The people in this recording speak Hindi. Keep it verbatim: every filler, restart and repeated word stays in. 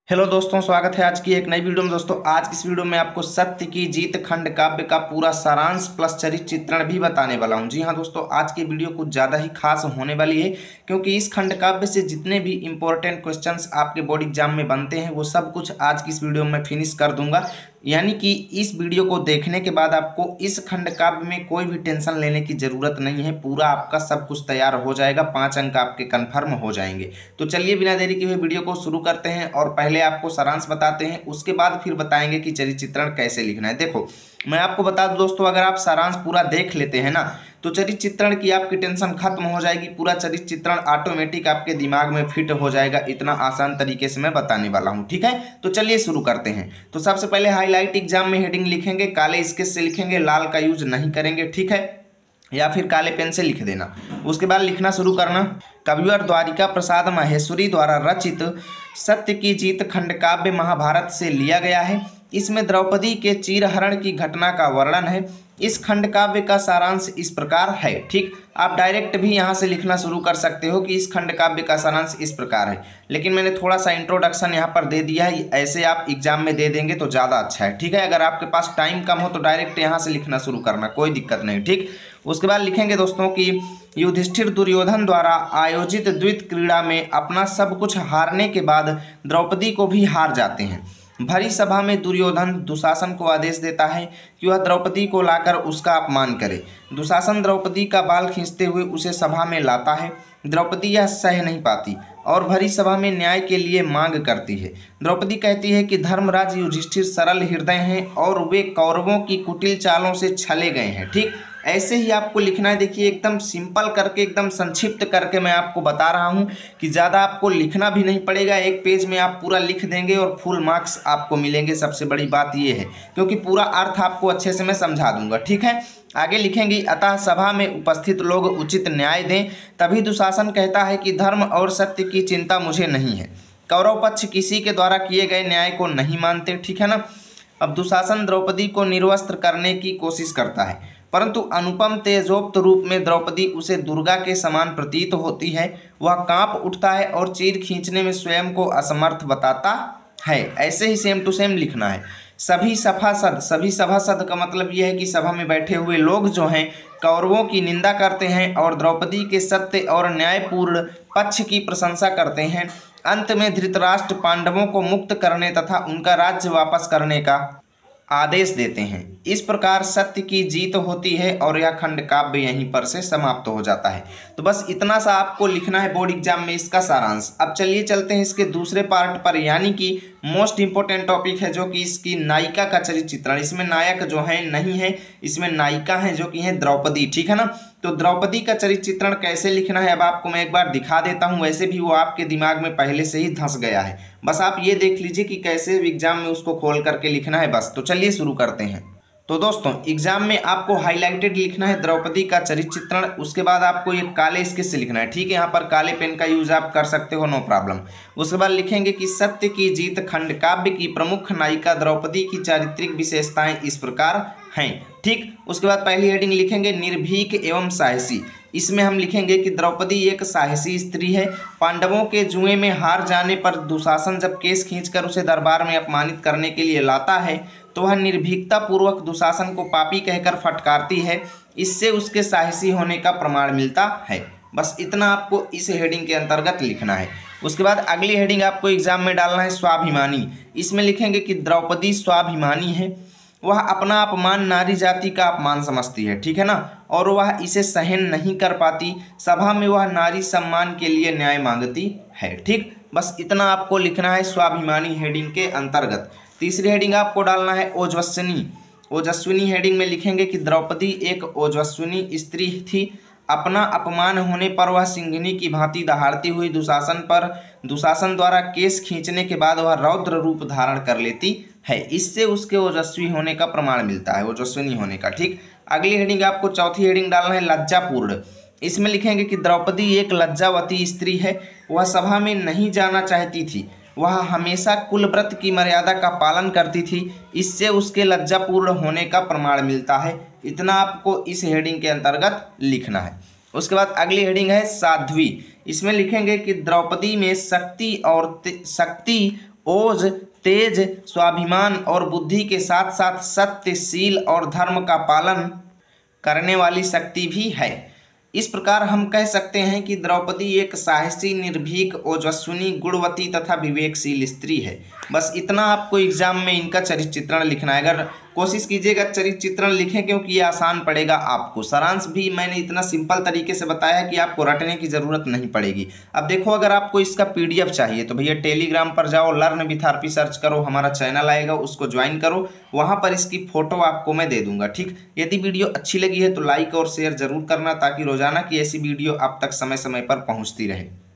हेलो दोस्तों, स्वागत है आज की एक नई वीडियो में। दोस्तों आज की इस वीडियो में आपको सत्य की जीत खंड काव्य का पूरा सारांश प्लस चरित्र चित्रण भी बताने वाला हूं। जी हां दोस्तों, आज की वीडियो कुछ ज़्यादा ही खास होने वाली है क्योंकि इस खंड काव्य से जितने भी इंपॉर्टेंट क्वेश्चंस आपके बोर्ड एग्जाम में बनते हैं वो सब कुछ आज की इस वीडियो में फिनिश कर दूंगा। यानी कि इस वीडियो को देखने के बाद आपको इस खंड काव्य में कोई भी टेंशन लेने की ज़रूरत नहीं है। पूरा आपका सब कुछ तैयार हो जाएगा, पाँच अंक आपके कन्फर्म हो जाएंगे। तो चलिए बिना देरी किए हुए वीडियो को शुरू करते हैं और पहले आपको सारांश बताते हैं, उसके बाद फिर बताएंगे कि चरित्र चित्रण कैसे लिखना है। देखो मैं आपको बता दूं दोस्तों, अगर आप सारांश पूरा देख लेते हैं ना तो चरित्र चित्रण की आपकी टेंशन खत्म हो जाएगी। पूरा चरित्र चित्रण ऑटोमेटिक आपके दिमाग में फिट हो जाएगा। इतना आसान तरीके से मैं बताने वाला हूं, ठीक है। तो चलिए शुरू करते हैं। तो सबसे पहले हाईलाइट एग्जाम में हेडिंग लिखेंगे, काले स्केच से लिखेंगे, लाल का यूज नहीं करेंगे, ठीक है, या फिर काले पेन से लिख देना। उसके बाद लिखना शुरू करना। कविवर द्वारिका प्रसाद माहेश्वरी द्वारा रचित सत्य की जीत खंड काव्य महाभारत से लिया गया है। इसमें द्रौपदी के चीरहरण की घटना का वर्णन है। इस खंड काव्य का सारांश इस प्रकार है, ठीक। आप डायरेक्ट भी यहाँ से लिखना शुरू कर सकते हो कि इस खंड काव्य का सारांश इस प्रकार है, लेकिन मैंने थोड़ा सा इंट्रोडक्शन यहाँ पर दे दिया है। ऐसे आप एग्जाम में दे देंगे तो ज़्यादा अच्छा है, ठीक है। अगर आपके पास टाइम कम हो तो डायरेक्ट यहाँ से लिखना शुरू करना, कोई दिक्कत नहीं, ठीक। उसके बाद लिखेंगे दोस्तों कि युधिष्ठिर दुर्योधन द्वारा आयोजित द्वित क्रीड़ा में अपना सब कुछ हारने के बाद द्रौपदी को भी हार जाते हैं। भरी सभा में दुर्योधन दुशासन को आदेश देता है कि वह द्रौपदी को लाकर उसका अपमान करे। दुशासन द्रौपदी का बाल खींचते हुए उसे सभा में लाता है। द्रौपदी यह सह नहीं पाती और भरी सभा में न्याय के लिए मांग करती है। द्रौपदी कहती है कि धर्मराज युधिष्ठिर सरल हृदय हैं और वे कौरवों की कुटिल चालों से छले गए हैं, ठीक। ऐसे ही आपको लिखना है। देखिए एकदम सिंपल करके, एकदम संक्षिप्त करके मैं आपको बता रहा हूं कि ज़्यादा आपको लिखना भी नहीं पड़ेगा। एक पेज में आप पूरा लिख देंगे और फुल मार्क्स आपको मिलेंगे। सबसे बड़ी बात ये है क्योंकि पूरा अर्थ आपको अच्छे से मैं समझा दूंगा, ठीक है। आगे लिखेंगे, अतः सभा में उपस्थित लोग उचित न्याय दें। तभी दुशासन कहता है कि धर्म और सत्य की चिंता मुझे नहीं है। कौरव पक्ष किसी के द्वारा किए गए न्याय को नहीं मानते, ठीक है ना। अब दुशासन द्रौपदी को निर्वस्त्र करने की कोशिश करता है, परंतु अनुपम तेजोक्त रूप में द्रौपदी उसे दुर्गा के समान प्रतीत होती है। वह कांप उठता है और चीर खींचने में स्वयं को असमर्थ बताता है। ऐसे ही सेम टू सेम लिखना है। सभी सभासद, सभी सभासद का मतलब यह है कि सभा में बैठे हुए लोग जो हैं कौरवों की निंदा करते हैं और द्रौपदी के सत्य और न्यायपूर्ण पक्ष की प्रशंसा करते हैं। अंत में धृतराष्ट्र पांडवों को मुक्त करने तथा उनका राज्य वापस करने का आदेश देते हैं। इस प्रकार सत्य की जीत होती है और यह खंड काव्य यहीं पर से समाप्त हो जाता है। तो बस इतना सा आपको लिखना है बोर्ड एग्जाम में इसका सारांश। अब चलिए चलते हैं इसके दूसरे पार्ट पर, यानी कि मोस्ट इंपॉर्टेंट टॉपिक है जो कि इसकी नायिका का चरित्र चित्रण। इसमें नायक जो है नहीं है, इसमें नायिका है जो कि है द्रौपदी, ठीक है ना। तो द्रौपदी का चरित्र चित्रण कैसे लिखना है अब आपको मैं एक बार दिखा देता हूं। वैसे भी वो आपके दिमाग में पहले से ही धंस गया है, बस आप ये देख लीजिए कि कैसे एग्जाम में उसको खोल करके लिखना है बस। तो चलिए शुरू करते हैं। तो दोस्तों एग्जाम में आपको हाईलाइटेड लिखना है द्रौपदी का चरित्र चित्रण। उसके बाद आपको ये काले स्केच से लिखना है, ठीक है। यहाँ पर काले पेन का यूज आप कर सकते हो, नो प्रॉब्लम। उसके बाद लिखेंगे कि सत्य की जीत खंड काव्य की प्रमुख नायिका द्रौपदी की चारित्रिक विशेषताएं इस प्रकार हैं, ठीक। उसके बाद पहली हेडिंग लिखेंगे निर्भीक एवं साहसी। इसमें हम लिखेंगे कि द्रौपदी एक साहसी स्त्री है। पांडवों के जुए में हार जाने पर दुशासन जब केस खींचकर उसे दरबार में अपमानित करने के लिए लाता है तो वह निर्भीकता पूर्वक दुशासन को पापी कहकर फटकारती है। इससे उसके साहसी होने का प्रमाण मिलता है। बस इतना आपको इस हेडिंग के अंतर्गत लिखना है। उसके बाद अगली हेडिंग आपको एग्जाम में डालना है स्वाभिमानी। इसमें लिखेंगे कि द्रौपदी स्वाभिमानी है। वह अपना अपमान नारी जाति का अपमान समझती है, ठीक है ना, और वह इसे सहन नहीं कर पाती। सभा में वह नारी सम्मान के लिए न्याय मांगती है, ठीक। बस इतना आपको लिखना है स्वाभिमानी हेडिंग के अंतर्गत। तीसरी हेडिंग आपको डालना है ओजस्विनी। ओजस्विनी हेडिंग में लिखेंगे कि द्रौपदी एक ओजस्विनी स्त्री थी। अपना अपमान होने पर वह सिंघनी की भांति दहाड़ती हुई दुशासन पर दुशासन द्वारा केस खींचने के बाद वह रौद्र रूप धारण कर लेती है। इससे उसके ओजस्वी होने का प्रमाण मिलता है, ओजस्विनी होने का, ठीक। अगली हेडिंग आपको चौथी हेडिंग डालना है लज्जापूर्ण। इसमें लिखेंगे कि द्रौपदी एक लज्जावती स्त्री है। वह सभा में नहीं जाना चाहती थी। वह हमेशा कुलव्रत की मर्यादा का पालन करती थी। इससे उसके लज्जापूर्ण होने का प्रमाण मिलता है। इतना आपको इस हेडिंग के अंतर्गत लिखना है। उसके बाद अगली हेडिंग है साध्वी। इसमें लिखेंगे कि द्रौपदी में शक्ति और शक्ति ओज, तेज, स्वाभिमान और बुद्धि के साथ साथ सत्यशील और धर्म का पालन करने वाली शक्ति भी है। इस प्रकार हम कह सकते हैं कि द्रौपदी एक साहसी, निर्भीक, ओजस्विनी, गुणवती तथा विवेकशील स्त्री है। बस इतना आपको एग्जाम में इनका चरित्र चित्रण लिखना है। अगर कोशिश कीजिएगा चरित्र चित्रण लिखें, क्योंकि ये आसान पड़ेगा आपको। सारांश भी मैंने इतना सिंपल तरीके से बताया कि आपको रटने की ज़रूरत नहीं पड़ेगी। अब देखो, अगर आपको इसका पीडीएफ चाहिए तो भैया टेलीग्राम पर जाओ, लर्न विथ आरपी सर्च करो, हमारा चैनल आएगा, उसको ज्वाइन करो, वहाँ पर इसकी फ़ोटो आपको मैं दे दूंगा। ठीक, यदि वीडियो अच्छी लगी है तो लाइक और शेयर जरूर करना, ताकि रोजाना की ऐसी वीडियो आप तक समय समय पर पहुँचती रहे।